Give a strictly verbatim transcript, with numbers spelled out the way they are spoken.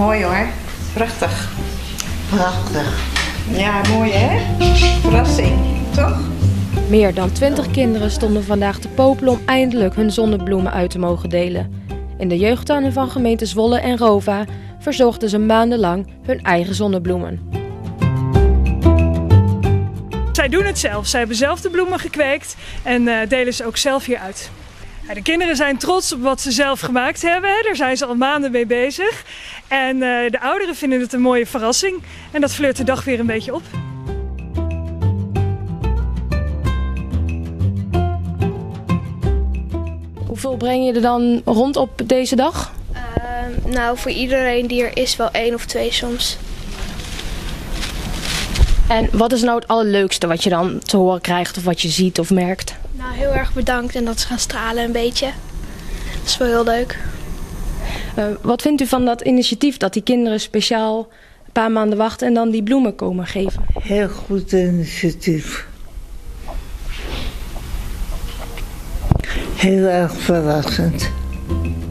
Mooi hoor. Prachtig. Prachtig. Ja, mooi hè? Verrassing, toch? Meer dan twintig kinderen stonden vandaag te popelen om eindelijk hun zonnebloemen uit te mogen delen. In de jeugdtuinen van gemeente Zwolle en Rova verzorgden ze maandenlang hun eigen zonnebloemen. Zij doen het zelf. Zij hebben zelf de bloemen gekweekt en uh, delen ze ook zelf hier uit. Ja, de kinderen zijn trots op wat ze zelf gemaakt hebben. Daar zijn ze al maanden mee bezig. En uh, de ouderen vinden het een mooie verrassing. En dat fleurt de dag weer een beetje op. Hoeveel breng je er dan rond op deze dag? Uh, nou, voor iedereen die er is wel één of twee soms. En wat is nou het allerleukste wat je dan te horen krijgt of wat je ziet of merkt? Nou, heel erg bedankt en dat ze gaan stralen een beetje. Dat is wel heel leuk. Uh, wat vindt u van dat initiatief dat die kinderen speciaal een paar maanden wachten en dan die bloemen komen geven? Heel goed initiatief. Heel erg verrassend.